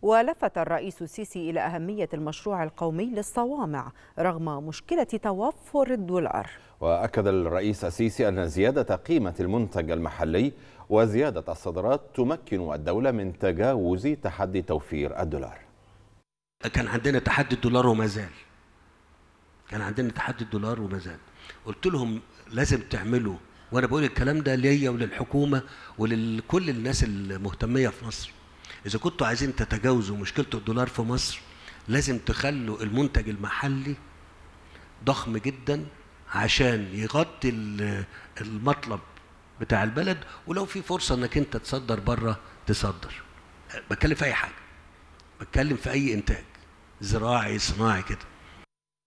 ولفت الرئيس السيسي إلى أهمية المشروع القومي للصوامع رغم مشكلة توفر الدولار. وأكد الرئيس السيسي أن زيادة قيمة المنتج المحلي وزيادة الصادرات تمكن الدولة من تجاوز تحدي توفير الدولار. كان عندنا تحدي الدولار وما زال. قلت لهم لازم تعملوا، وانا بقول الكلام ده ليا وللحكومه ولكل الناس المهتميه في مصر، اذا كنتوا عايزين تتجاوزوا مشكله الدولار في مصر لازم تخلوا المنتج المحلي ضخم جدا عشان يغطي المطلب بتاع البلد، ولو في فرصه انك انت تصدر بره تصدر. بتكلم في اي حاجه، بتكلم في اي انتاج زراعي صناعي كده.